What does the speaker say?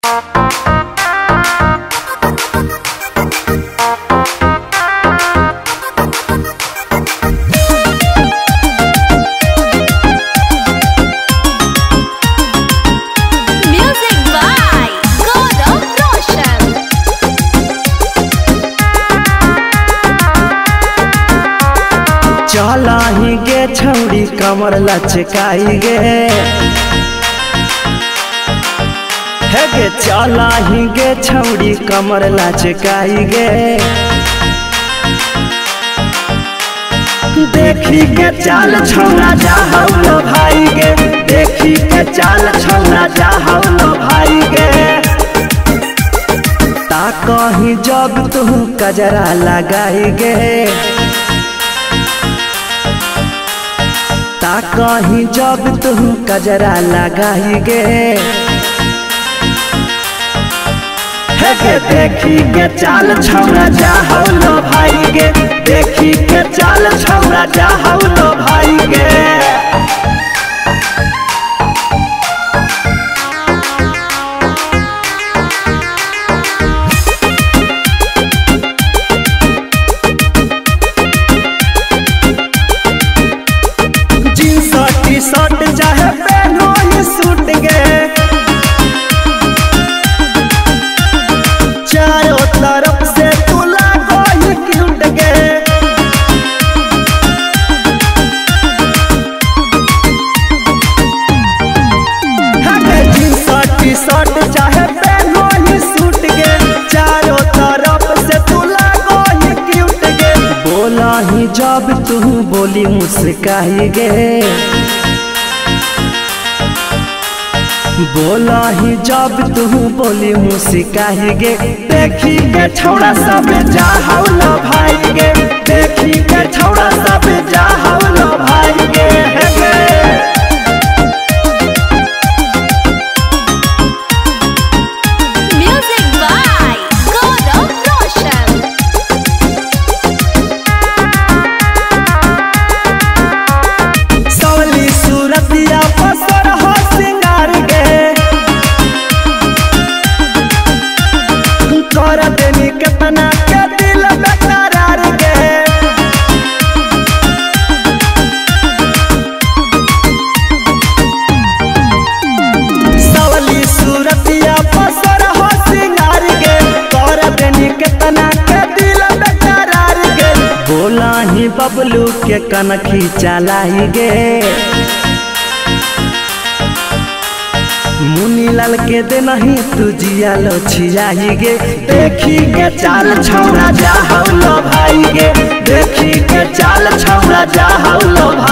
चला ही गे छौड़ी कमर लचकाई गे है गे चला ही गे छौड़ी कमर लचकाई गे देखी के चाल छौड़ा जा हौलो भाई गे देखी के चाल छौड़ा जा हौलो भाई गे ता कहीं जब तू कजरा लगाई गे ता कहीं जब तू कजरा लगाई गे है गे देखी के चाल छौड़ा जा हौलो भाई गे देखी के चाल छौड़ा जा हौलो भाई गे शर्ट चाहे पहनो ही सूट गे चारों तरफ से तू लागो ही क्यूट गे शर्ट चाहे पहनो ही सूट गे चारों तरफ से तू लागो ही क्यूट गे बोला ही जब तू बोली मुस्काई गे बोला ही जब तू बोली मुस्काई गे देखी के छौड़ा सब जा हौलो भाई गे देखी के छौड़ा सब जा हौलो भाई गे म्यूजिक बाय गौरव रोशन। सवली सूरतिया पसर हो सिंगार कर देनी कितना के दिल बेकरार गे सवली सूरतिया पसर हो सिंगार गे कर देनी कितना के दिल बेकरार गे बोला ही बबलू के कनखी चलाई गे मुनी लाल के दे नहीं तू जिया लो छियाई गे देखी के चाल छौड़ा जा हौलो भाई गे देखी के चाल छौड़ा जा हौलो भाई।